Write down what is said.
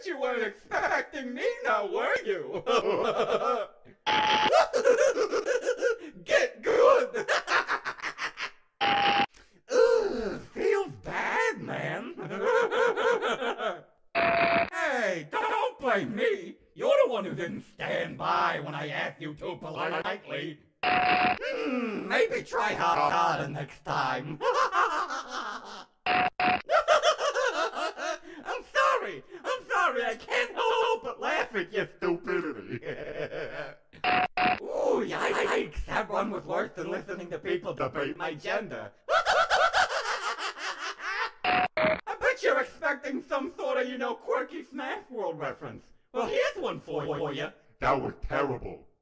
bet you weren't expecting me now, were you? Get good! Ugh, feels bad, man. Hey, don't blame me. You're the one who didn't stand by when I asked you to politely. Maybe try harder next time. I'm sorry, I can't help but laugh at your stupidity. Ooh, yikes, that one was worse than listening to people debate my gender. I bet you're expecting some sort of, quirky Smash World reference. Well, here's one for you. That was terrible.